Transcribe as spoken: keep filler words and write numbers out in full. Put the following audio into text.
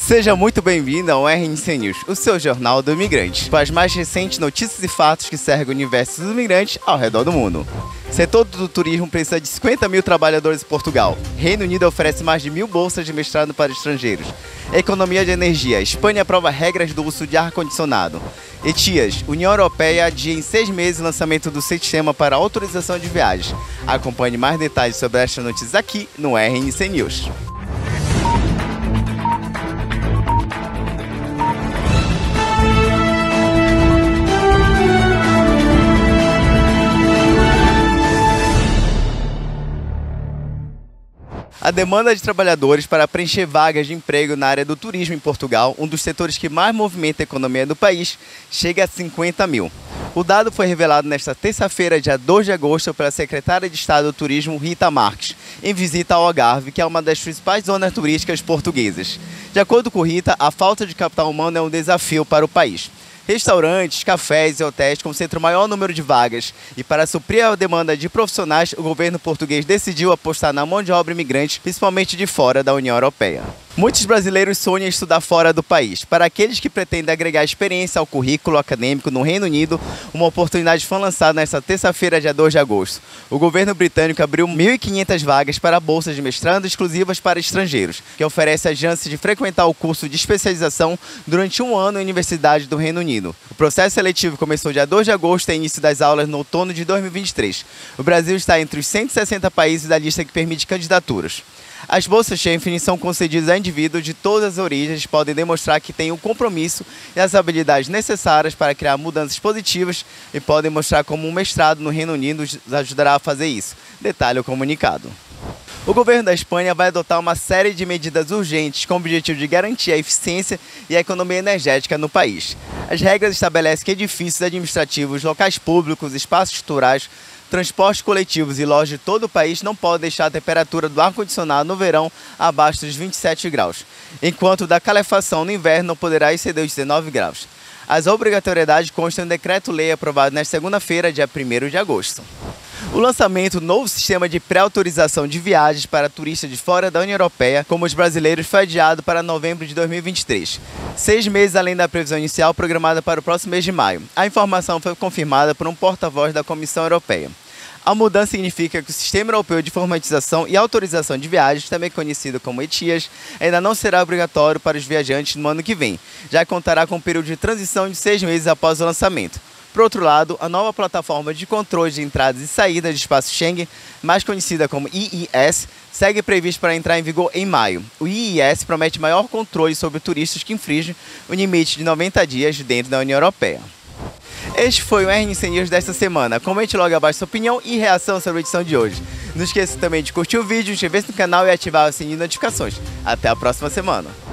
Seja muito bem-vindo ao R N C News, o seu jornal do imigrante, com as mais recentes notícias e fatos que cercam o universo dos imigrantes ao redor do mundo. Setor do turismo precisa de cinquenta mil trabalhadores em Portugal. Reino Unido oferece mais de mil bolsas de mestrado para estrangeiros. Economia de energia. Espanha aprova regras do uso de ar-condicionado. ETIAS. União Europeia adia em seis meses o lançamento do sistema para autorização de viagens. Acompanhe mais detalhes sobre estas notícias aqui no R N C News. A demanda de trabalhadores para preencher vagas de emprego na área do turismo em Portugal, um dos setores que mais movimenta a economia do país, chega a cinquenta mil. O dado foi revelado nesta terça-feira, dia dois de agosto, pela secretária de Estado do Turismo, Rita Marques, em visita ao Algarve, que é uma das principais zonas turísticas portuguesas. De acordo com Rita, a falta de capital humano é um desafio para o país. Restaurantes, cafés e hotéis concentram o maior número de vagas e, para suprir a demanda de profissionais, o governo português decidiu apostar na mão de obra imigrante, principalmente de fora da União Europeia. Muitos brasileiros sonham em estudar fora do país. Para aqueles que pretendem agregar experiência ao currículo acadêmico no Reino Unido, uma oportunidade foi lançada nesta terça-feira, dia dois de agosto. O governo britânico abriu mil e quinhentas vagas para bolsas de mestrado exclusivas para estrangeiros, que oferece a chance de frequentar o curso de especialização durante um ano em universidade do Reino Unido. O processo seletivo começou dia dois de agosto e início das aulas no outono de dois mil e vinte e três. O Brasil está entre os cento e sessenta países da lista que permite candidaturas. As bolsas Schengen são concedidas a indivíduos de todas as origens e podem demonstrar que têm o compromisso e as habilidades necessárias para criar mudanças positivas e podem mostrar como um mestrado no Reino Unido os ajudará a fazer isso. Detalhe o comunicado. O governo da Espanha vai adotar uma série de medidas urgentes com o objetivo de garantir a eficiência e a economia energética no país. As regras estabelecem que edifícios administrativos, locais públicos, espaços culturais, transportes coletivos e lojas de todo o país não podem deixar a temperatura do ar-condicionado no verão abaixo dos vinte e sete graus, enquanto da calefação no inverno não poderá exceder os dezenove graus. As obrigatoriedades constam em decreto-lei aprovado nesta segunda-feira, dia primeiro de agosto. O lançamento do novo sistema de pré-autorização de viagens para turistas de fora da União Europeia, como os brasileiros, foi adiado para novembro de dois mil e vinte e três, seis meses além da previsão inicial programada para o próximo mês de maio. A informação foi confirmada por um porta-voz da Comissão Europeia. A mudança significa que o Sistema Europeu de Formalização e Autorização de Viagens, também conhecido como ETIAS, ainda não será obrigatório para os viajantes no ano que vem, já que contará com um período de transição de seis meses após o lançamento. Por outro lado, a nova plataforma de controle de entradas e saídas de espaço Schengen, mais conhecida como I I S, segue previsto para entrar em vigor em maio. O I I S promete maior controle sobre turistas que infringem o limite de noventa dias dentro da União Europeia. Este foi o R N C News desta semana. Comente logo abaixo sua opinião e reação sobre a edição de hoje. Não esqueça também de curtir o vídeo, inscrever-se no canal e ativar o sininho de notificações. Até a próxima semana!